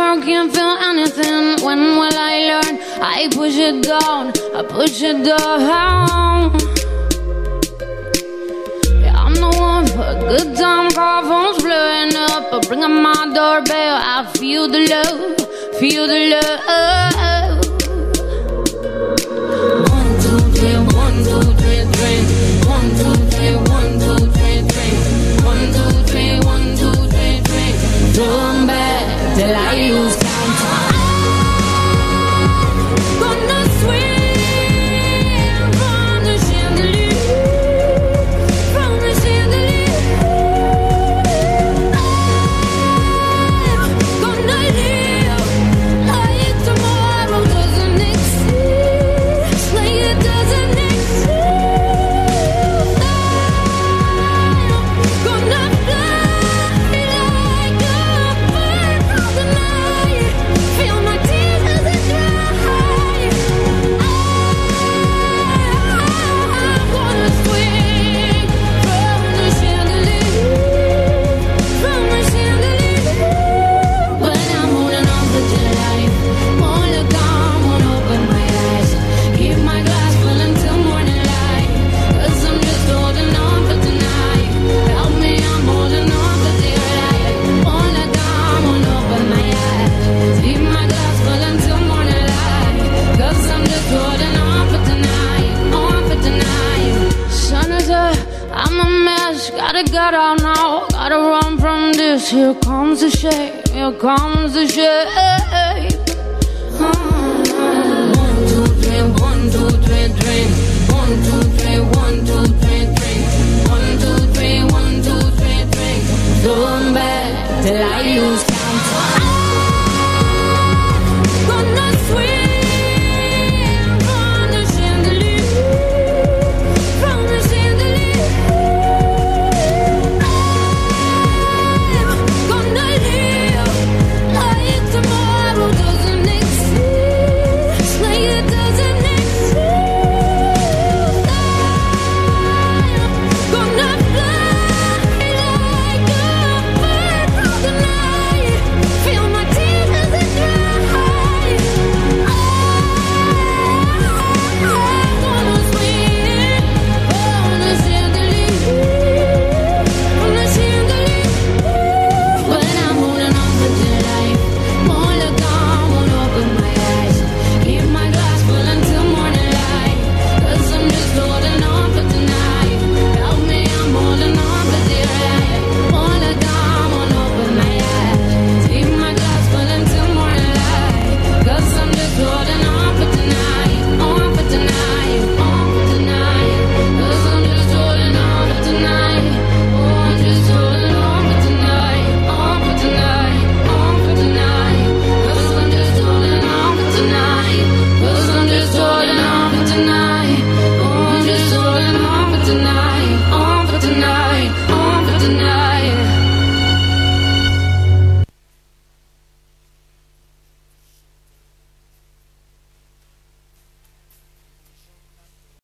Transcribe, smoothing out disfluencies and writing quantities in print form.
girl can't feel anything. When will I learn? I push it down, I push it down. Yeah, I'm the one for a good time. Car phone's blowing up, I bring up my doorbell. I feel the love, feel the love. 1, 2, 3, 1, 2, 3, 3. 1, 2, 3, 1, 2, 3, 3. 1, 2, 3, 1, 2, 3, 3. Throwing back till I lose count. Gonna swing from the chandelier, from the chandelier. I'm gonna live like tomorrow doesn't exist, like it doesn't exist. I'm gonna fly like a bird through the night, feel my tears as they dry. I wanna swing from the chandelier, from the chandelier. But I'm holding on for dear life. Won't look down, won't open my eyes. Keep my glass full until morning light. 'Cause I'm just holding on for tonight. Help me, I'm holding on for dear life. Won't look down, won't open my eyes. Keep my glass full until morning light. 'Cause I'm just holding on for tonight, on for tonight. Sun is up, I'm a mess. Gotta get out now, gotta run from this. Here comes the shade, here comes the shade. 1, 2, 3, 1, 2, 3, 3.